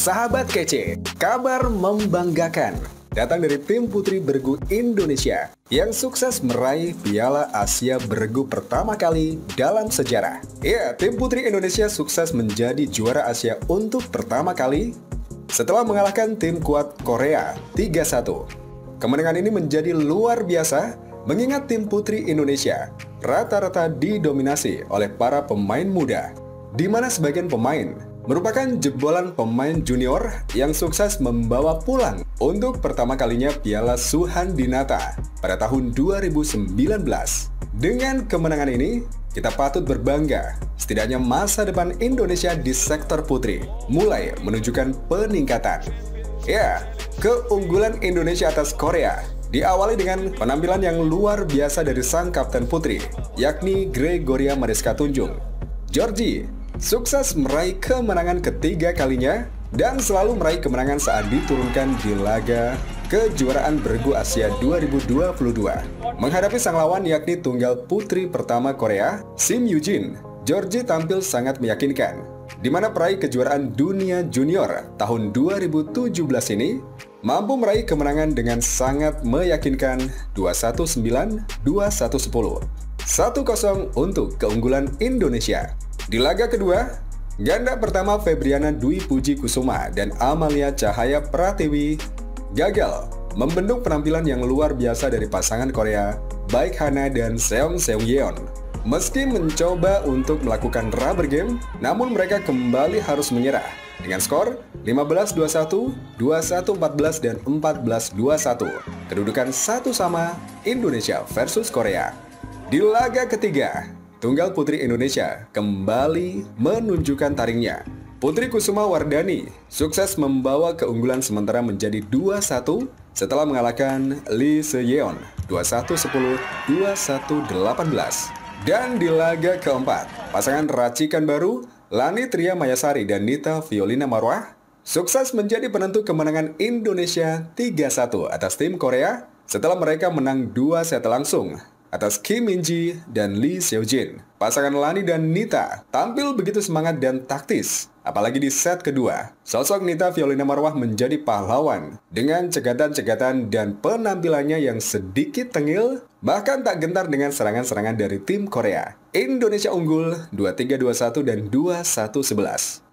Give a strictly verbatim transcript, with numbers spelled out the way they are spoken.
Sahabat kece, kabar membanggakan datang dari tim putri bergu Indonesia yang sukses meraih Piala Asia Bergu pertama kali dalam sejarah. Ya, tim putri Indonesia sukses menjadi juara Asia untuk pertama kali setelah mengalahkan tim kuat Korea tiga satu. Kemenangan ini menjadi luar biasa mengingat tim putri Indonesia rata-rata didominasi oleh para pemain muda, di mana sebagian pemain merupakan jebolan pemain junior yang sukses membawa pulang untuk pertama kalinya Piala Suhandinata pada tahun dua ribu sembilan belas. Dengan kemenangan ini, kita patut berbangga. Setidaknya masa depan Indonesia di sektor putri mulai menunjukkan peningkatan. Ya, keunggulan Indonesia atas Korea diawali dengan penampilan yang luar biasa dari sang kapten putri, yakni Gregoria Mariska Tunjung. Georgie sukses meraih kemenangan ketiga kalinya dan selalu meraih kemenangan saat diturunkan di laga kejuaraan bergu Asia dua ribu dua puluh dua. Menghadapi sang lawan yakni tunggal putri pertama Korea, Sim Eugene, Georgie tampil sangat meyakinkan, di mana peraih kejuaraan dunia junior tahun dua ribu tujuh belas ini mampu meraih kemenangan dengan sangat meyakinkan dua satu sembilan, dua satu sepuluh. satu kosong untuk keunggulan Indonesia. Di laga kedua, ganda pertama Febriana Dwi Puji Kusuma dan Amalia Cahaya Pratiwi gagal membendung penampilan yang luar biasa dari pasangan Korea, baik Hana dan Seong Seong Yeon. Meski mencoba untuk melakukan rubber game, namun mereka kembali harus menyerah dengan skor lima belas dua puluh satu, dua puluh satu empat belas, dan empat belas dua puluh satu. Kedudukan satu sama Indonesia versus Korea. Di laga ketiga, tunggal putri Indonesia kembali menunjukkan taringnya. Putri Kusuma Wardani sukses membawa keunggulan sementara menjadi dua satu setelah mengalahkan Lee Se-yeon dua satu sepuluh, dua satu delapan belas. Dan di laga keempat, pasangan racikan baru Lani Tria Mayasari dan Nita Violina Marwah sukses menjadi penentu kemenangan Indonesia tiga satu atas tim Korea setelah mereka menang dua set langsung atas Kim Min-ji dan Lee Seo-jin. Pasangan Lani dan Nita tampil begitu semangat dan taktis, apalagi di set kedua. Sosok Nita Violina Marwah menjadi pahlawan dengan cegatan-cegatan dan penampilannya yang sedikit tengil, bahkan tak gentar dengan serangan-serangan dari tim Korea. Indonesia unggul dua tiga dua satu dan dua satu sebelas.